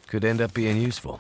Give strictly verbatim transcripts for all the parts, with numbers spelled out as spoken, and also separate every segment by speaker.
Speaker 1: Could end up being useful.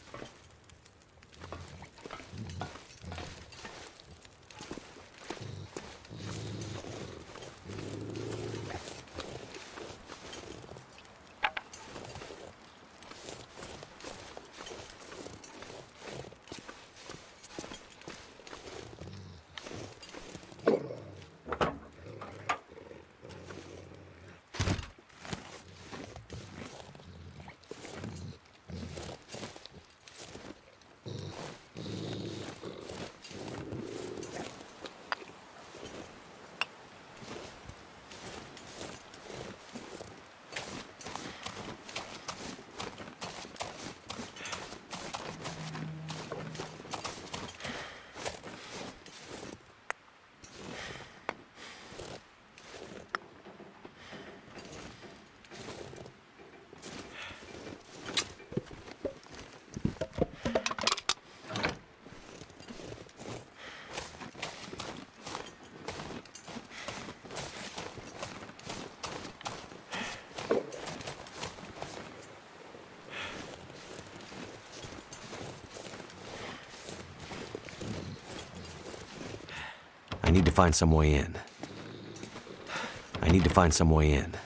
Speaker 1: I need to find some way in. I need to find some way in.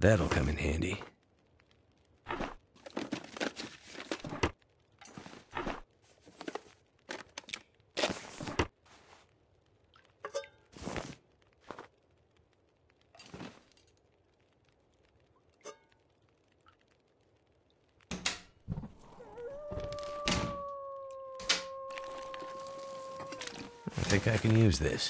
Speaker 1: That'll come in handy. I think I can use this.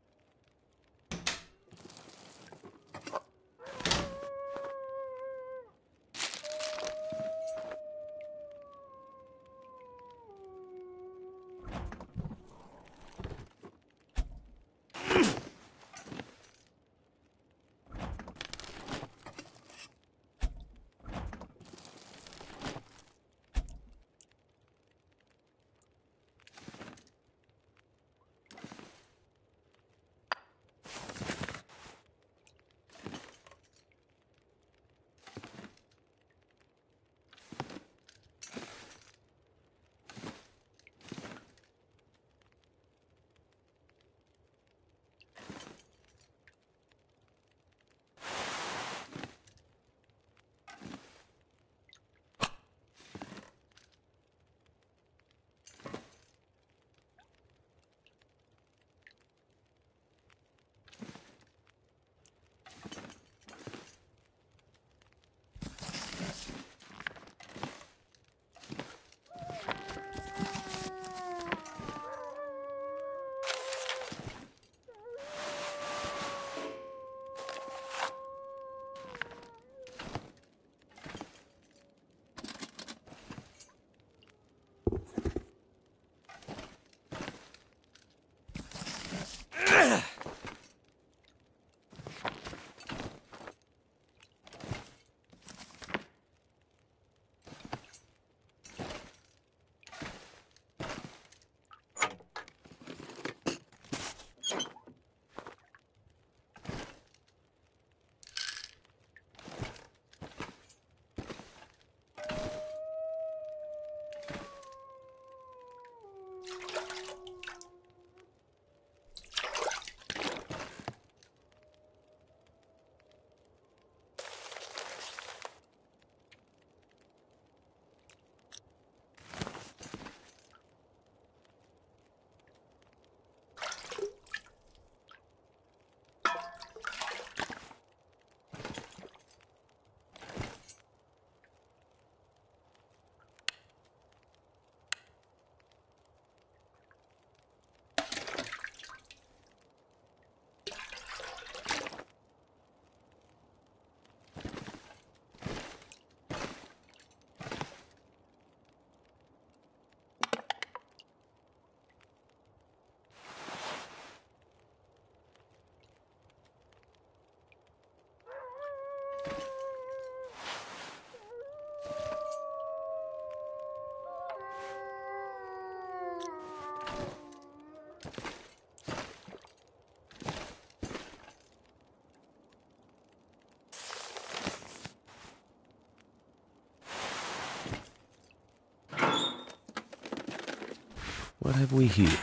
Speaker 1: What have we here?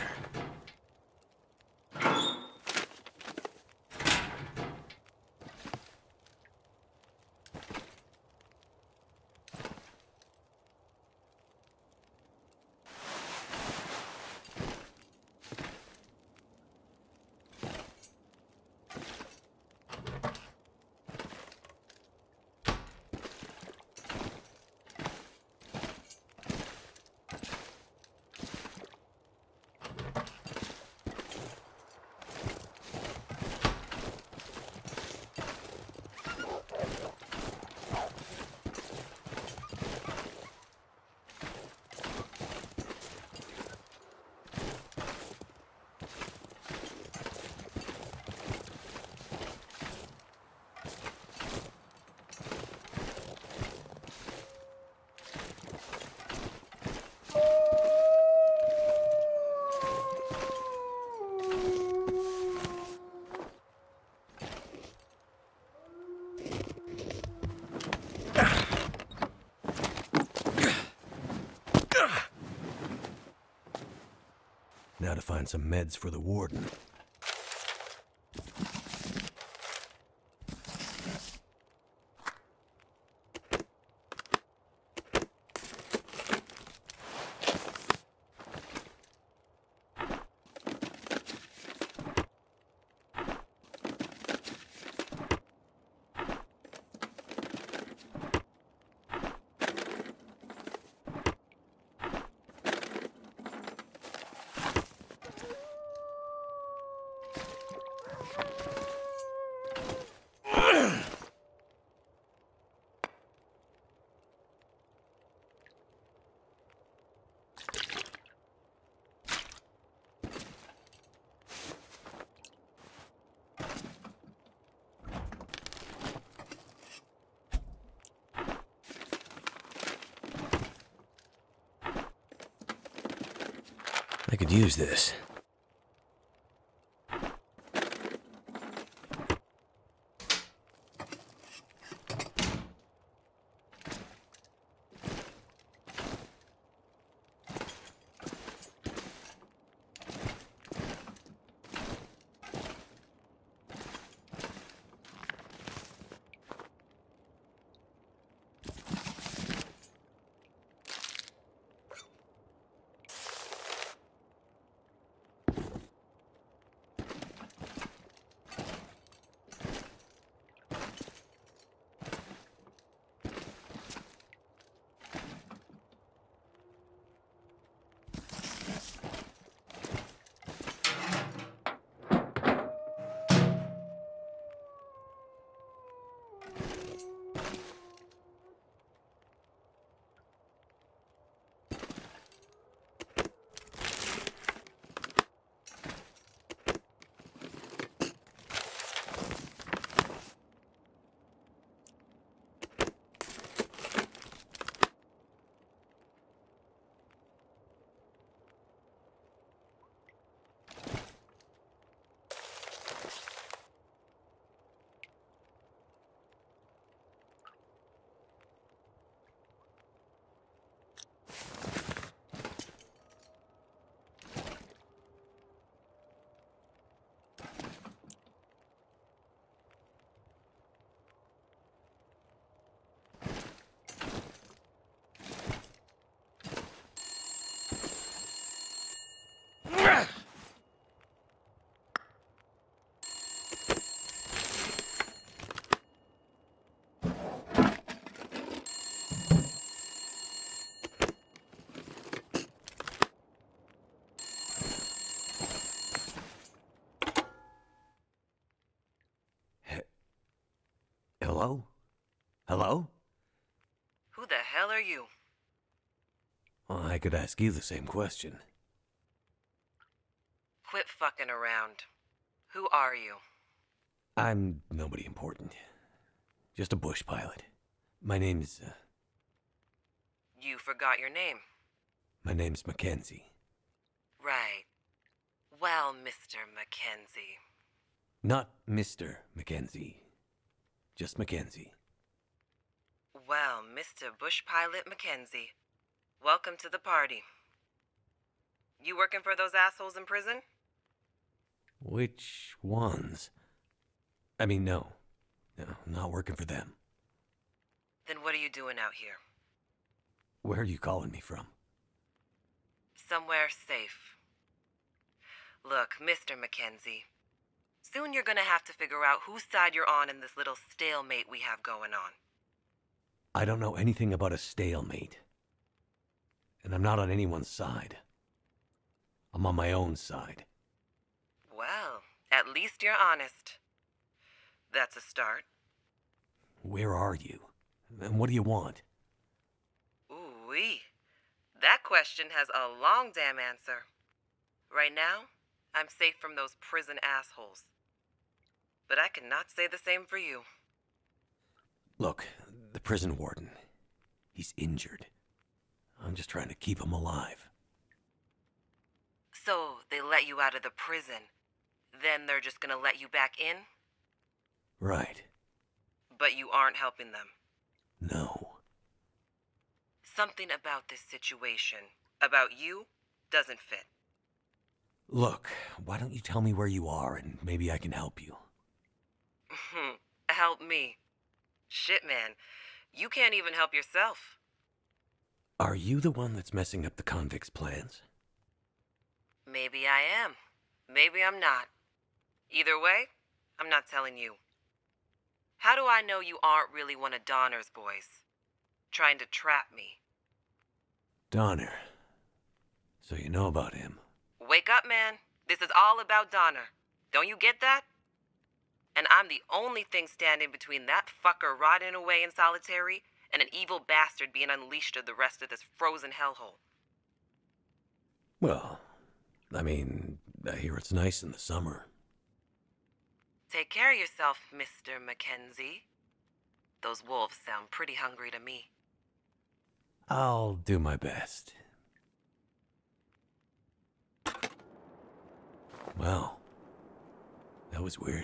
Speaker 1: Now to find some meds for the warden. I could use this. Hello? Hello?
Speaker 2: Who the hell are you?
Speaker 1: Well, I could ask you the same question.
Speaker 2: Quit fucking around. Who are you?
Speaker 1: I'm nobody important. Just a bush pilot. My name's, uh...
Speaker 2: You forgot your name.
Speaker 1: My name's Mackenzie.
Speaker 2: Right. Well, Mister Mackenzie.
Speaker 1: Not Mister Mackenzie. Just Mackenzie.
Speaker 2: Well, Mister Bush Pilot Mackenzie, welcome to the party. You working for those assholes in prison?
Speaker 1: Which ones? I mean, no. No, I'm not working for them.
Speaker 2: Then what are you doing out here?
Speaker 1: Where are you calling me from?
Speaker 2: Somewhere safe. Look, Mister Mackenzie, soon you're gonna have to figure out whose side you're on in this little stalemate we have going on.
Speaker 1: I don't know anything about a stalemate. And I'm not on anyone's side. I'm on my own side.
Speaker 2: Well, at least you're honest. That's a start.
Speaker 1: Where are you? And what do you want?
Speaker 2: Ooh-wee. That question has a long damn answer. Right now, I'm safe from those prison assholes. But I cannot say the same for you.
Speaker 1: Look, the prison warden. He's injured. I'm just trying to keep him alive.
Speaker 2: So, they let you out of the prison. Then they're just gonna let you back in?
Speaker 1: Right.
Speaker 2: But you aren't helping them.
Speaker 1: No.
Speaker 2: Something about this situation, about you, doesn't fit.
Speaker 1: Look, why don't you tell me where you are and maybe I can help you?
Speaker 2: Help me. Shit, man. You can't even help yourself.
Speaker 1: Are you the one that's messing up the convicts' plans?
Speaker 2: Maybe I am. Maybe I'm not. Either way, I'm not telling you. How do I know you aren't really one of Donner's boys? Trying to trap me.
Speaker 1: Donner. So you know about him.
Speaker 2: Wake up, man. This is all about Donner. Don't you get that? And I'm the only thing standing between that fucker rotting away in solitary and an evil bastard being unleashed to the rest of this frozen hellhole.
Speaker 1: Well, I mean, I hear it's nice in the summer.
Speaker 2: Take care of yourself, Mister Mackenzie. Those wolves sound pretty hungry to me.
Speaker 1: I'll do my best. Well, that was weird.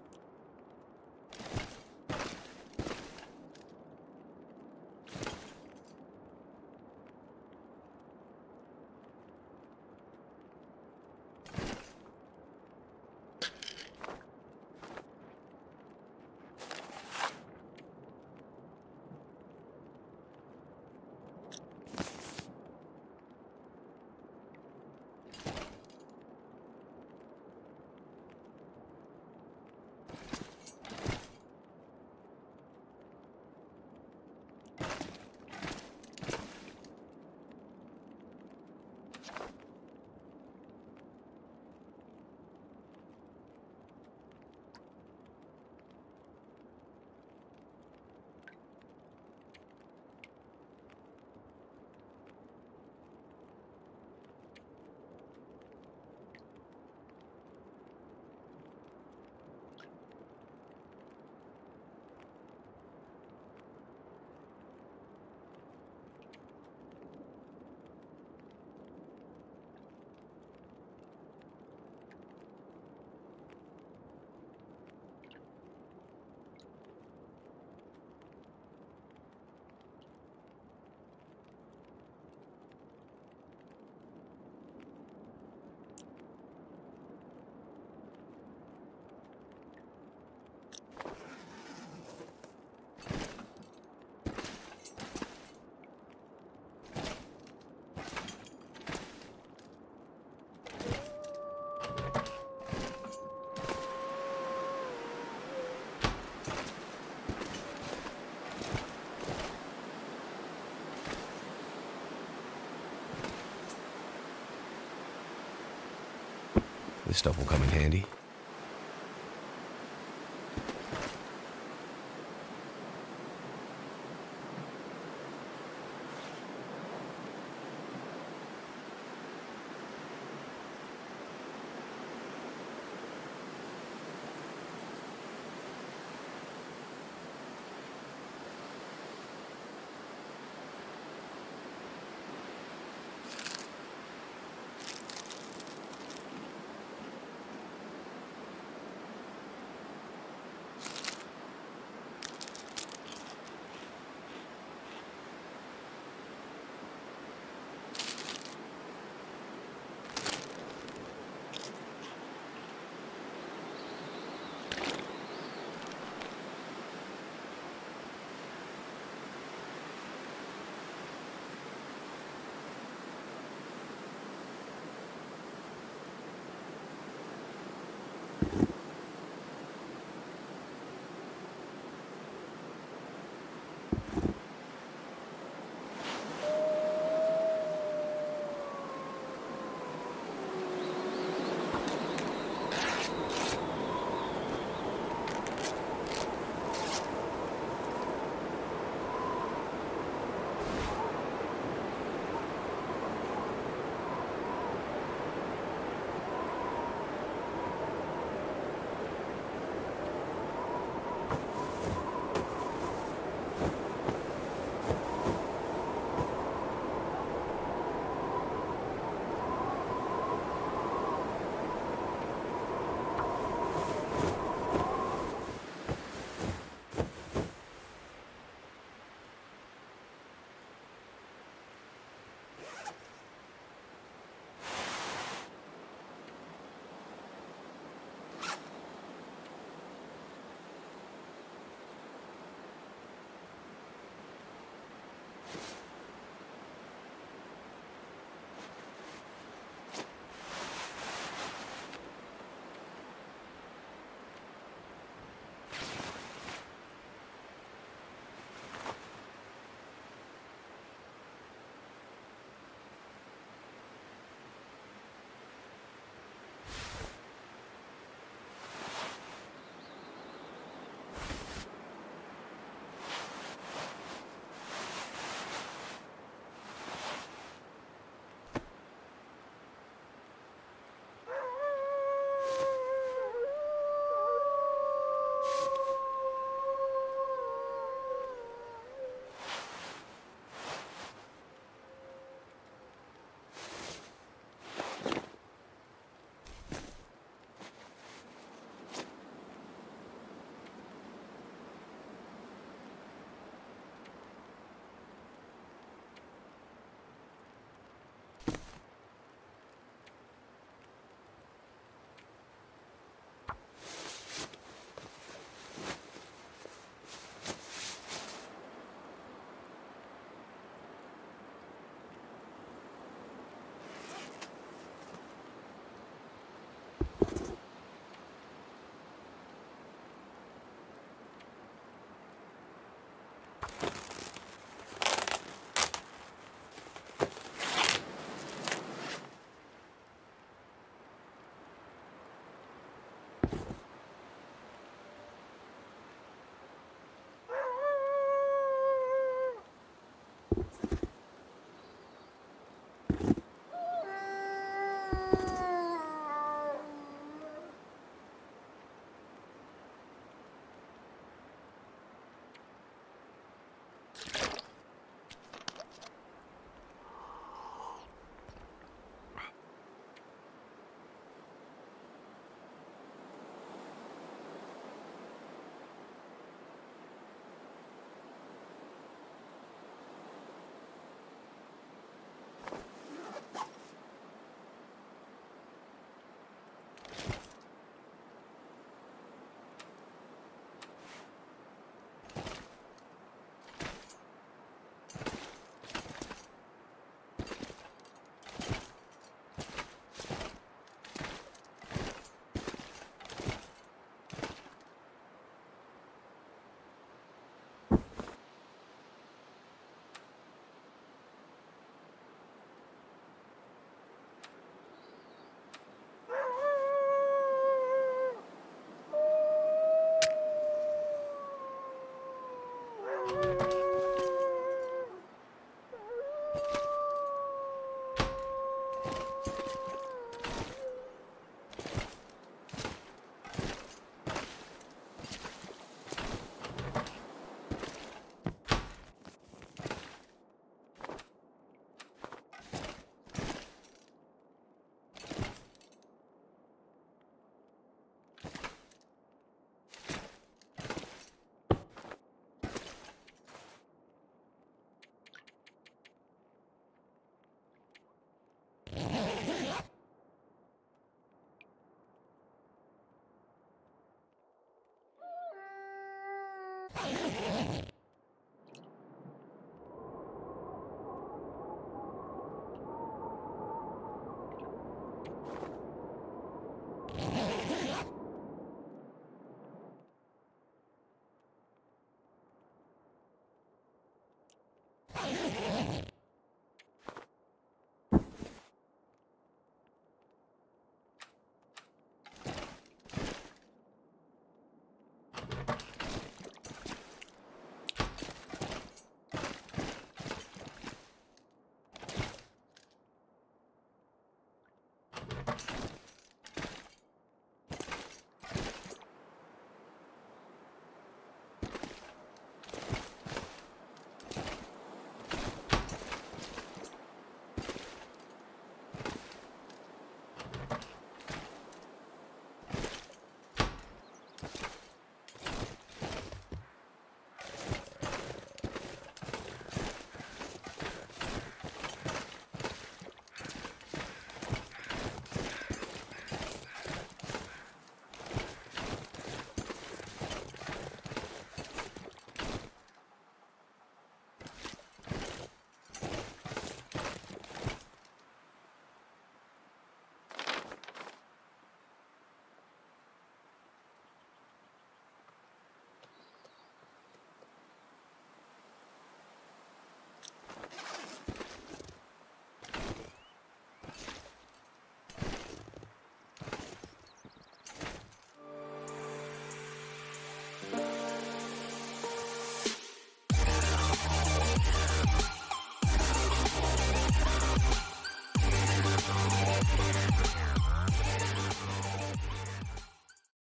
Speaker 1: This stuff will come in handy.